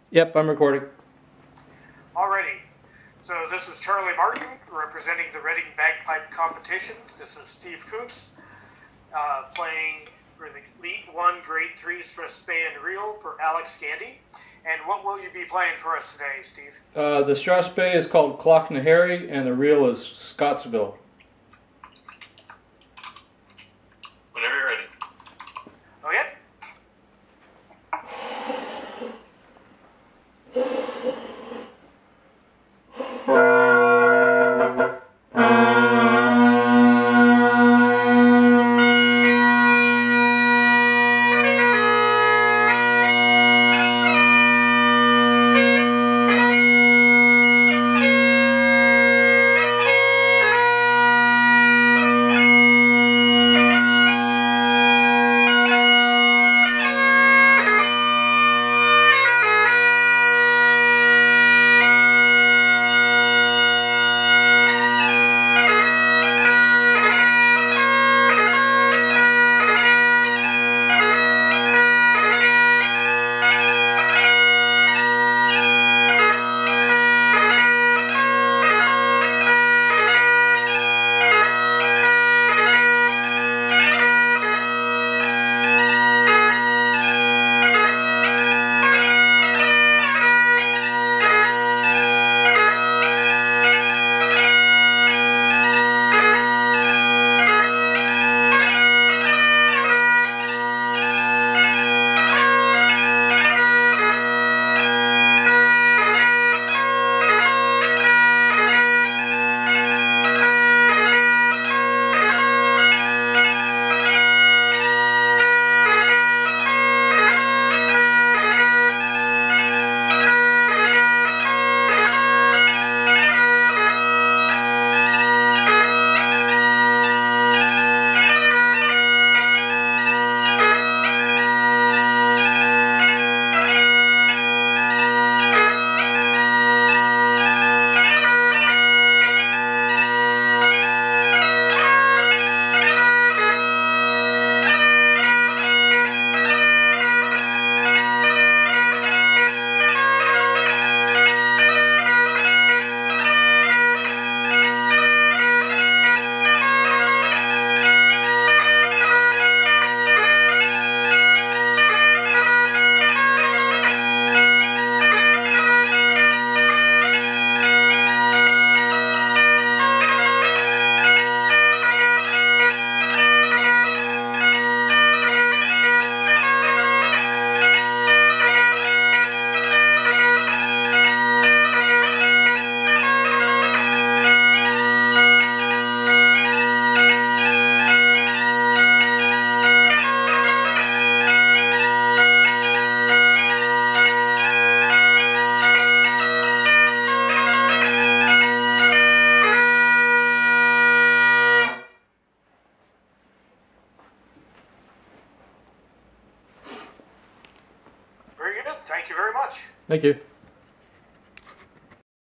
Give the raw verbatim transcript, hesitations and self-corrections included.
Yep, I'm recording. Alrighty. So this is Charlie Martin representing the Reading Bagpipe competition. This is Steve Coontz uh, playing for the Elite One Grade Three Strathspey and Reel for Alex Gandy. And what will you be playing for us today, Steve? Uh, the Strathspey is called Clachnaharry, and the reel is Scotsville. Whenever you're ready. Okay. Very good. Thank you very much. Thank you.